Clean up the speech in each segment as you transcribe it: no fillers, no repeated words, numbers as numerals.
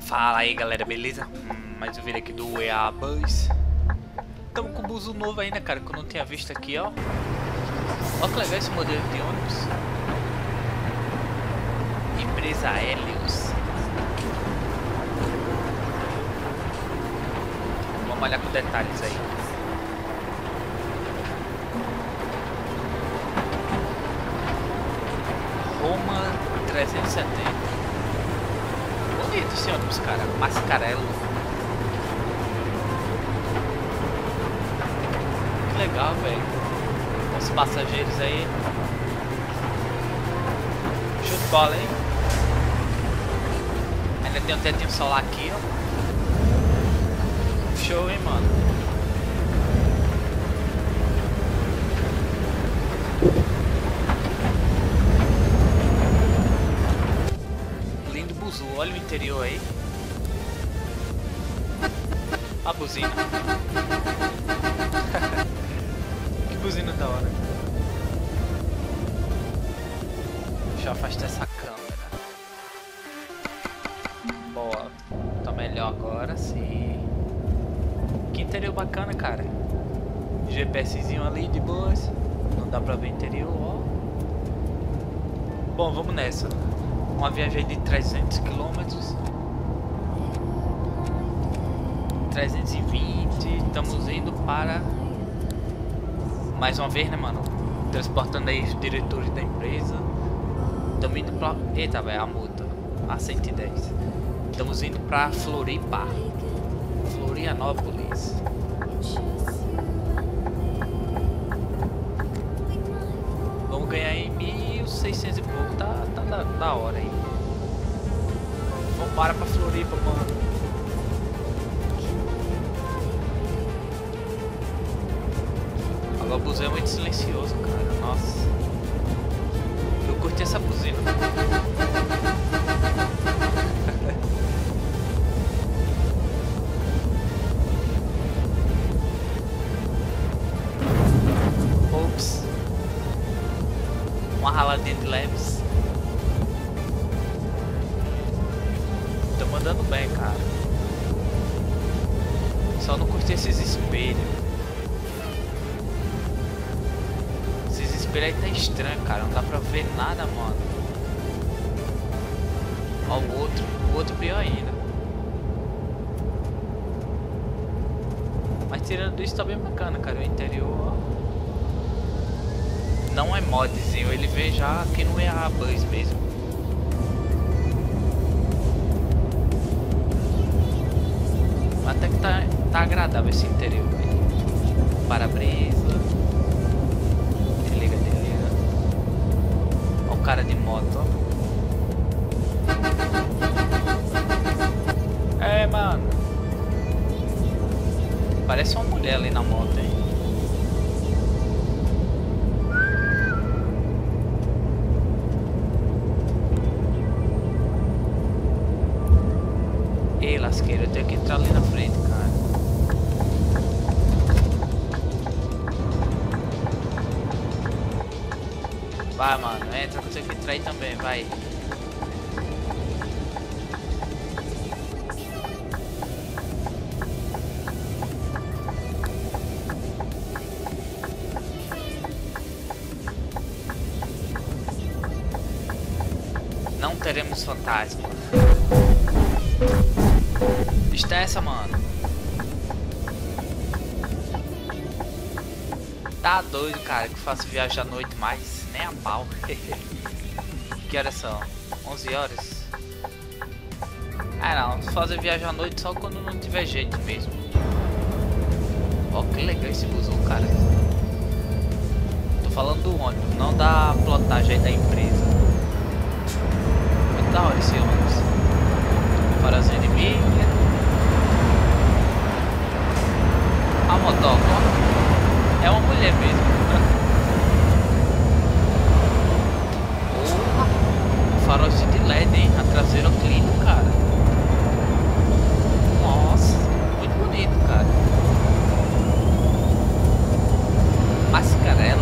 Fala aí galera, beleza? Mais um vídeo aqui do EA Bus. Tamo com um buzo novo ainda, cara, que eu não tinha visto aqui, ó. Olha que legal esse modelo de ônibus. Empresa Helios. Vamos olhar com detalhes aí. Roma 370. Bonito esse ônibus, cara. Mascarello. Que legal, velho. Os passageiros aí. Show de bola, hein? Ainda tem um tetinho solar aqui, ó. Show, hein, mano? Olha o interior aí. A buzina. Que buzina da hora. Deixa eu afastar essa câmera. Boa. Tá melhor agora, sim. Que interior bacana, cara. GPSzinho ali de boas. Não dá pra ver interior, ó. Bom, vamos nessa. Uma viagem de 300 km, 320, estamos indo para, mais uma vez, né, mano, transportando aí os diretores da empresa. Estamos indo para, eita, velho, a multa, a 110. Estamos indo para Floripa, Florianópolis. Vamos ganhar aí 1.600 e pouco, tá da hora aí. Vamos para Floripa, mano. Agora o busão é muito silencioso, cara. Nossa. Eu curti essa buzina. Ops. Uma raladinha de leves. Andando bem, cara. Só não curti esses espelhos. Esses espelhos aí tá estranho, cara. Não dá pra ver nada, mano. Ó o outro pior ainda. Mas tirando isso tá bem bacana, cara. O interior não é modzinho. Ele vem já aqui no EA Bus mesmo. Até que tá agradável esse interior, velho. Para-brisa. Desliga. Olha o cara de moto, ó. É, mano. Parece uma mulher ali na moto, hein. Ei, lasqueira, eu tenho que entrar ali na frente, cara. Vai, mano, entra que eu tenho que entrar aí também, vai. Não teremos fantasma. Vista essa, mano. Tá doido, cara, que eu faço viagem à noite, mas nem a pau. Que horas são? 11 horas? Ah, não, fazer viagem à noite só quando não tiver jeito mesmo. Ó, que legal esse busão, cara. Tô falando do ônibus, não da plotagem aí da empresa. Muito da hora esse ônibus. Farazinho de milha. A motoca, é uma mulher mesmo. O farolzinho de LED, hein? A traseira clean, cara. Nossa, muito bonito, cara. Mascarello.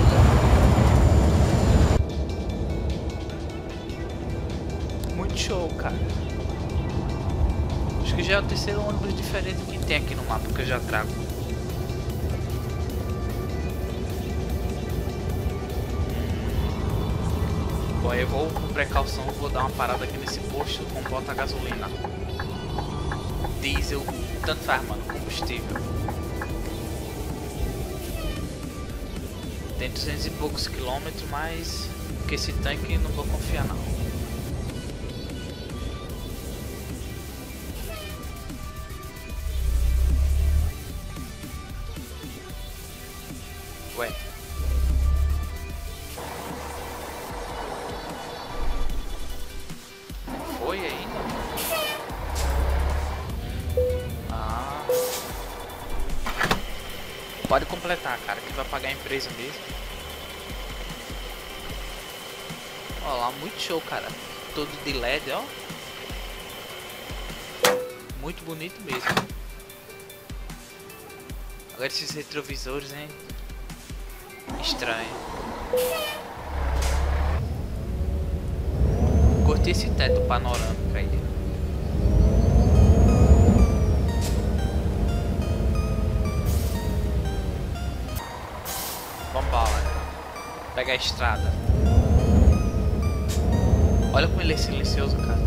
Muito show, cara. Acho que já é o terceiro ônibus diferente que tem aqui no mapa que eu já trago. Bom, eu vou com precaução, vou dar uma parada aqui nesse posto com bota gasolina. Diesel, tanto faz, mano, combustível. Tem 200 e poucos quilômetros, mas que esse tanque não vou confiar não. Ué. Foi aí? Ah. Pode completar, cara, que vai pagar a empresa mesmo. Ó lá, muito show, cara. Todo de LED, ó. Muito bonito mesmo. Agora esses retrovisores, hein? Estranho. Curti esse teto panorâmico aí. Vambora. Pega a estrada. Olha como ele é silencioso, cara.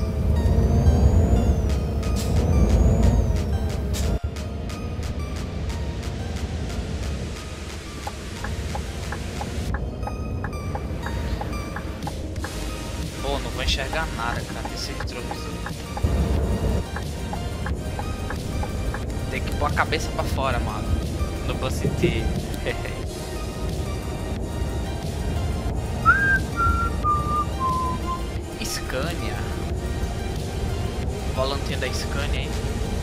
Pô, não vou enxergar nada, cara, desse retrovisor. Tem que pôr a cabeça pra fora, mano. No bom sentido. Scania. Volantinha da Scania, hein?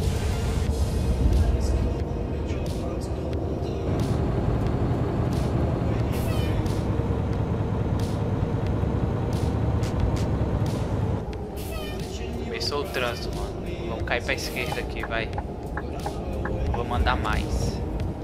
Começou o trânsito, mano. Vamos cair pra esquerda aqui, vai. Vou mandar mais.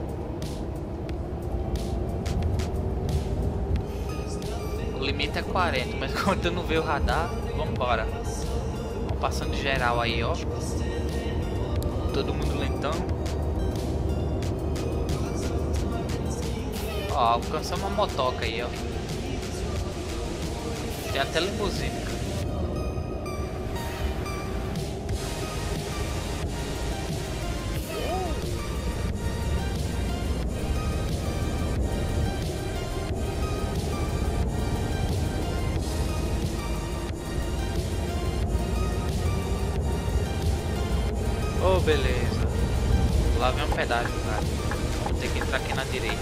O limite é 40, mas quando eu não ver o radar, vambora. Vamos passando geral aí, ó. Todo mundo lentão. Ó, alcançamos uma motoca aí, ó. Tem até limusine, cara. Oh, beleza. Lá vem um pedágio, cara. Vou ter que entrar aqui na direita.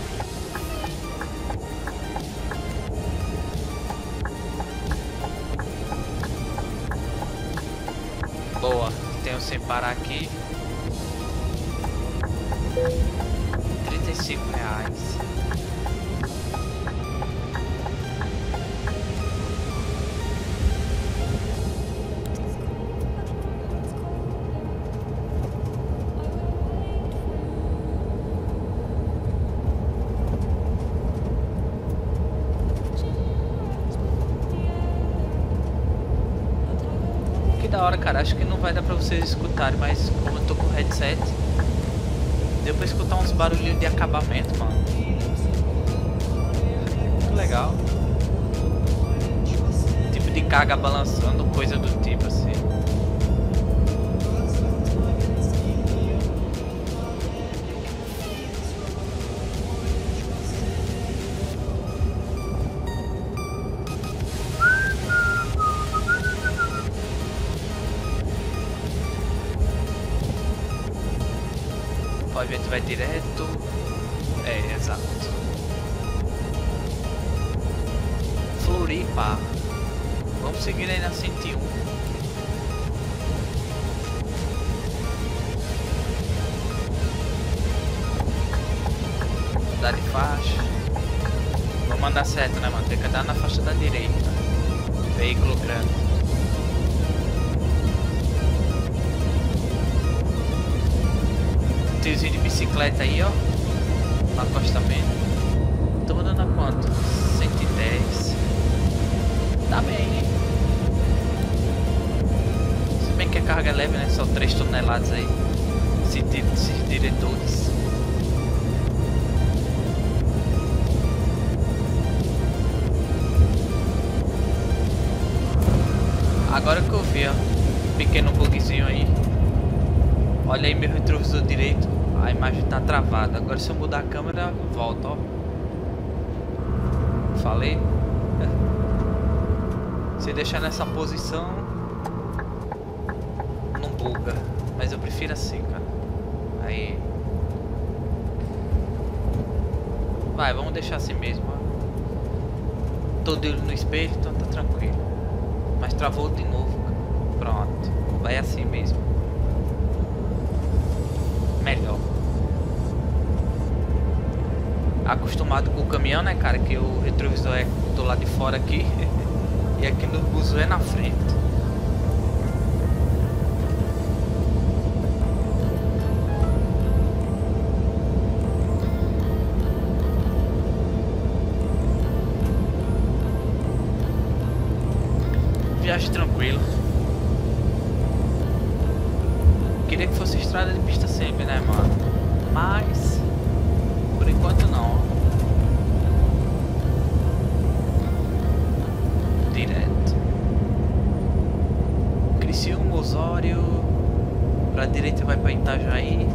Boa. Tenho sem parar aqui. R$ 35. Da hora, cara, acho que não vai dar pra vocês escutarem, mas como eu tô com o headset, deu pra escutar uns barulhinhos de acabamento, mano. Muito legal. Tipo de carga balançando, coisa do tipo assim. O vento vai direto. É, exato. Floripa. Vamos seguir aí na 101. Mudar de faixa. Vou mandar certo, né, mano? Tem que andar na faixa da direita. Veículo grande. Tiozinho de bicicleta aí, ó. No acostamento. Tô mandando a quanto? 110. Tá bem, hein? Se bem que é carga leve, né? Só 3 toneladas aí. Esses diretores. Agora que eu vi, ó, um pequeno bugzinho aí. Olha aí meu retrovisor direito, a imagem tá travada. Agora se eu mudar a câmera, volta, ó. Falei? Se deixar nessa posição, não buga. Mas eu prefiro assim, cara. Aí. Vai, vamos deixar assim mesmo, ó. Tô de olho no espelho, então tá tranquilo. Mas travou de novo, cara. Pronto, vai assim mesmo. Melhor. Acostumado com o caminhão, né, cara? Que o retrovisor é do lado de fora aqui. E aqui no buzo é na frente. Viagem tranquila. Queria que fosse estrada de pista sempre, né, mano? Mas por enquanto não. Direto. Criciúma, Osório. Pra direita vai pra Itajaí.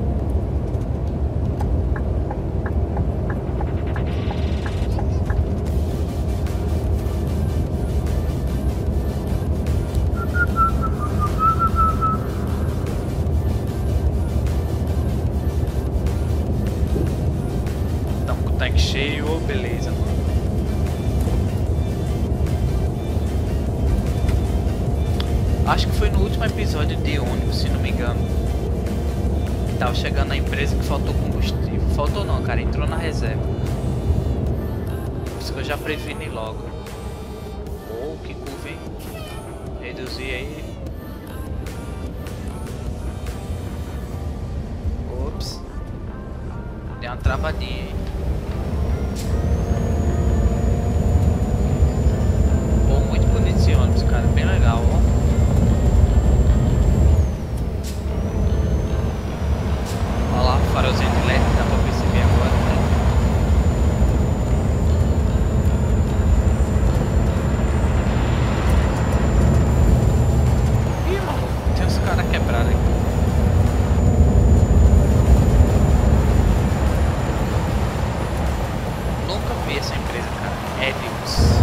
Cheio, oh, beleza, mano. Acho que foi no último episódio de ônibus, se não me engano. Que tava chegando na empresa que faltou combustível. Faltou não, cara, entrou na reserva. Por isso que eu já preveni logo. Oh, que curva, hein? Reduzir aí. Ops. Deu uma travadinha, hein? Muito bonito esse ônibus, cara, bem legal, ó. Olha lá, o farolzinho de LED, dá pra perceber agora, né? Ih, mano, tem uns caras quebrados aqui. Nunca vi essa empresa, cara. Edius.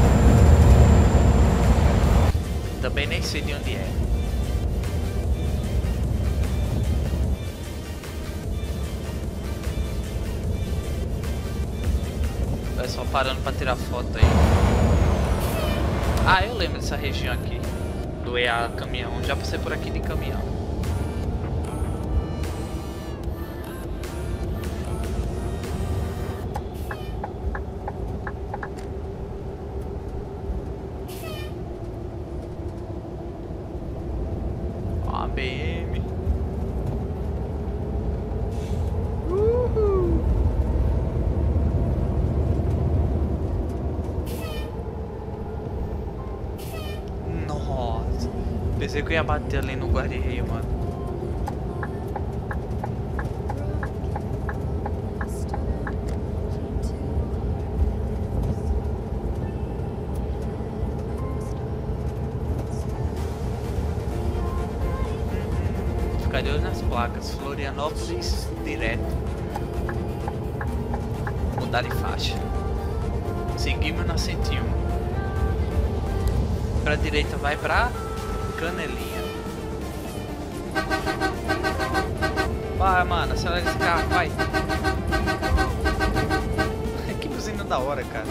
Também nem sei de onde é. É só parando pra tirar foto aí. Ah, eu lembro dessa região aqui. Do EA caminhão. Já passei por aqui de caminhão. BM. Uhul. Nossa, pensei que eu ia bater ali no guarda-reio, mano. Ficar de olho nas placas. Florianópolis direto. Mudar de faixa. Seguimos na 101. Pra direita vai pra Canelinha. Vai, mano, acelera esse carro, vai. Que buzina da hora, cara.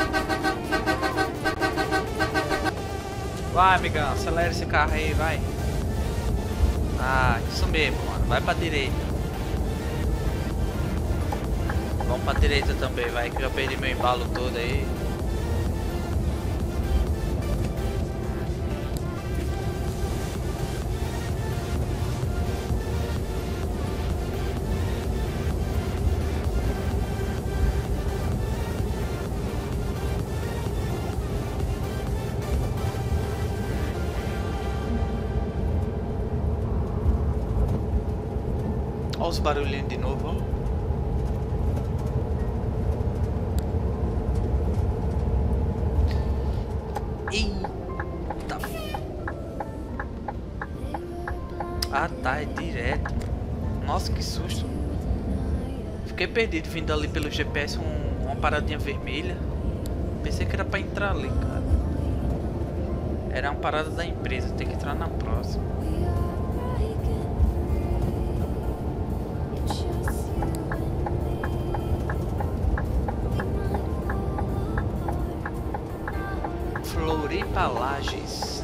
Vai, amigão, acelera esse carro aí, vai. Ah, isso mesmo, mano. Vai pra direita. Vamos pra direita também, vai, que eu já perdi meu embalo todo aí. Olha os barulhinhos de novo, ó. Eita. Ah tá, é direto. Nossa, que susto. Fiquei perdido vindo ali pelo GPS, uma paradinha vermelha. Pensei que era pra entrar ali, cara. Era uma parada da empresa, tem que entrar na próxima. Floripa Lages.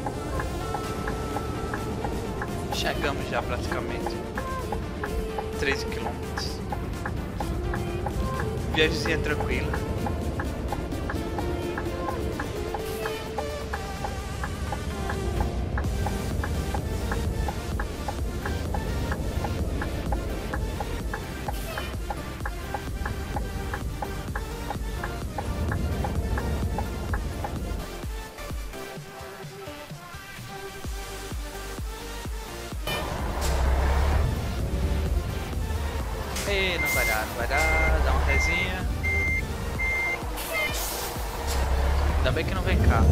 Chegamos já praticamente. 13 quilômetros. Viagemzinha tranquila. E não vai dar, dá uma resinha. Ainda bem que não vem cá.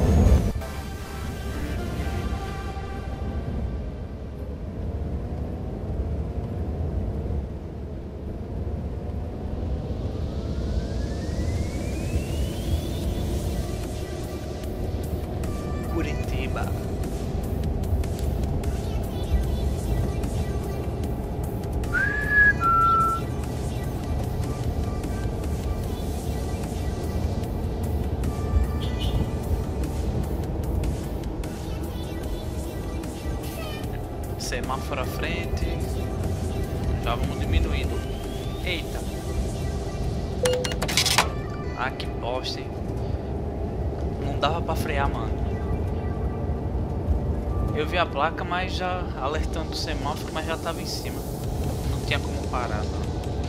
Curitiba. Semáforo à frente. Já vamos diminuindo. Eita. Ah, que bosta, hein? Não dava pra frear, mano. Eu vi a placa, mas já alertando o semáforo, mas já tava em cima. Não tinha como parar, não.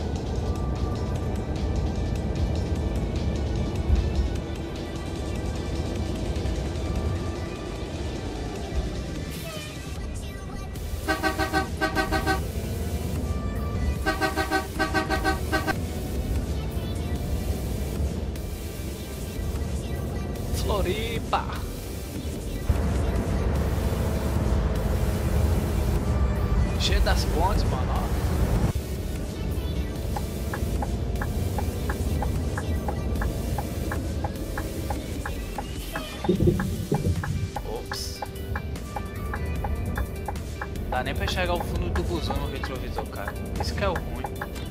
Floripa. Cheio das pontes, mano, ó. Ops. Não dá nem pra enxergar o fundo do busão no retrovisor, cara. Isso que é o ruim.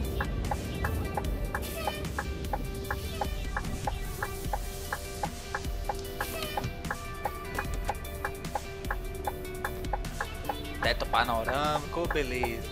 Teto panorâmico, beleza.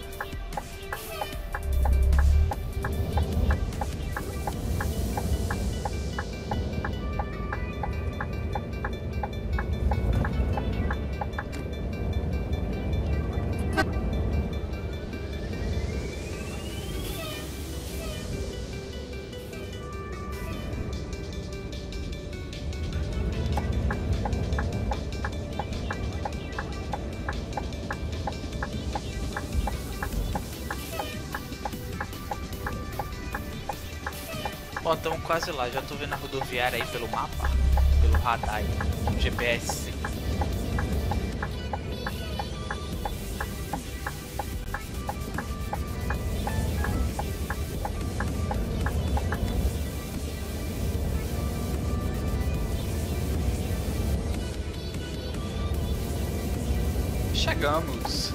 Ó, estamos quase lá, já tô vendo a rodoviária aí pelo mapa, pelo radar aí, GPS. Chegamos.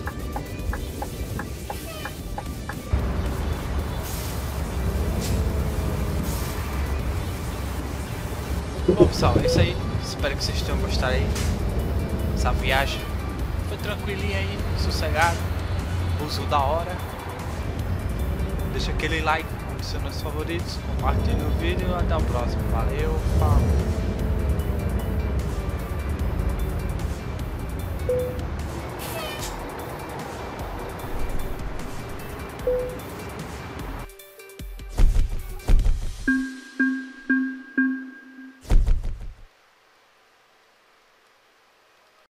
Bom pessoal, é isso aí, espero que vocês tenham gostado aí dessa viagem. Foi tranquilinha aí, sossegado, uso da hora. Deixa aquele like, adiciona os favoritos, compartilha o vídeo, até o próximo, valeu, falou.